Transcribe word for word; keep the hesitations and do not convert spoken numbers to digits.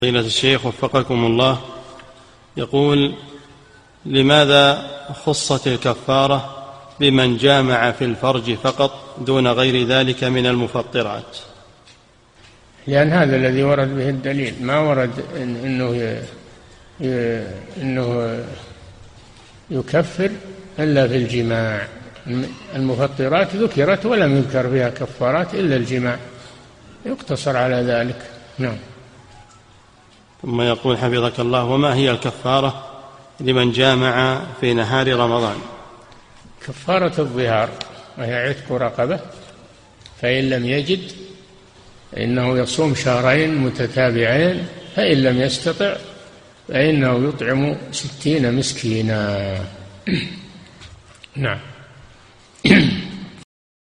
فضيلة الشيخ وفقكم الله، يقول: لماذا خصت الكفارة بمن جامع في الفرج فقط دون غير ذلك من المفطرات؟ لأن هذا الذي ورد به الدليل، ما ورد إن إنه إنه يكفر إلا في الجماع. المفطرات ذكرت ولم يذكر فيها كفارات إلا الجماع، يقتصر على ذلك. نعم. ثم يقول حفظك الله: وما هي الكفارة لمن جامع في نهار رمضان؟ كفارة الظهار، وهي عتق رقبة، فإن لم يجد فإنه يصوم شهرين متتابعين، فإن لم يستطع فإنه يطعم ستين مسكينا. نعم.